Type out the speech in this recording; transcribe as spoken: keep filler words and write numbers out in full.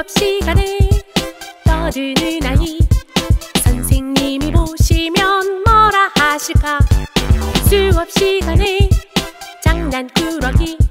수업 시간에 떠드는 아이, 선생님이 보시면 뭐라 하실까? 수업 시간에 장난꾸러기